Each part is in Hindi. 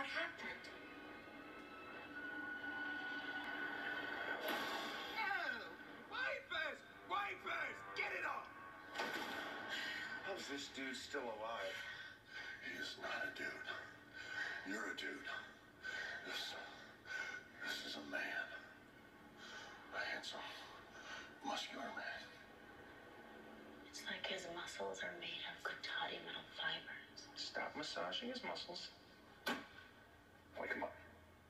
What happened? Wipers! Wipers! Get it off! How's this dude still alive? He is not a dude. You're a dude. This is a man. A handsome, muscular man. It's like his muscles are made of Kotati metal fibers. Stop massaging his muscles. Wake him up.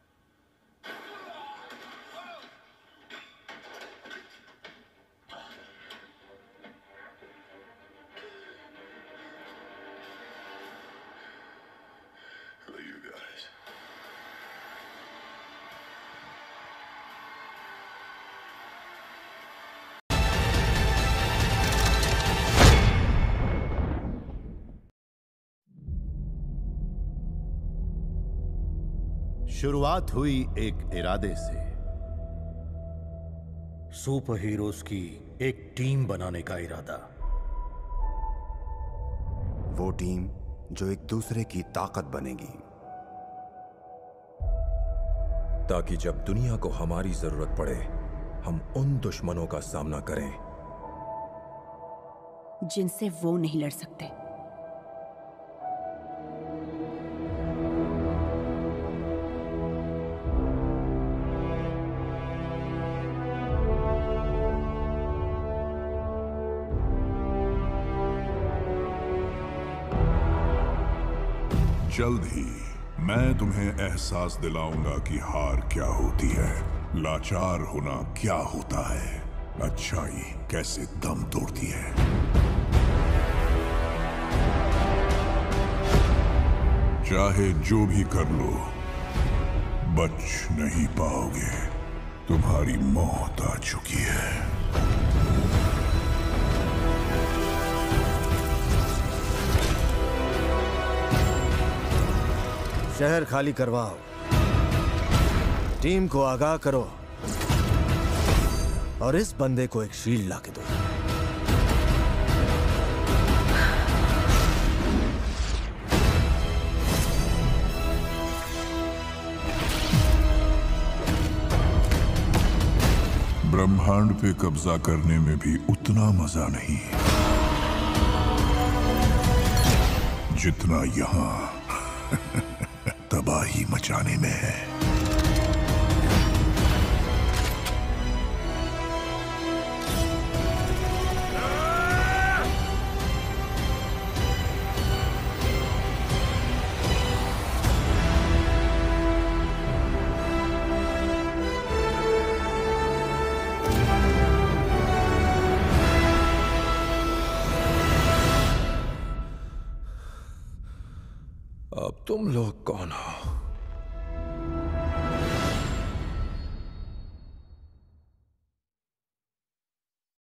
Who are you guys? शुरुआत हुई एक इरादे से। सुपर हीरोज की एक टीम बनाने का इरादा। वो टीम जो एक दूसरे की ताकत बनेगी, ताकि जब दुनिया को हमारी जरूरत पड़े हम उन दुश्मनों का सामना करें जिनसे वो नहीं लड़ सकते। जल्द ही मैं तुम्हें एहसास दिलाऊंगा कि हार क्या होती है, लाचार होना क्या होता है, अच्छाई कैसे दम तोड़ती है। चाहे जो भी कर लो, बच नहीं पाओगे। तुम्हारी मौत आ चुकी है। शहर खाली करवाओ, टीम को आगाह करो और इस बंदे को एक शील्ड लाके दो। ब्रह्मांड पे कब्जा करने में भी उतना मजा नहीं जितना यहां तबाही मचाने में है। अब तुम लोग कौन हो?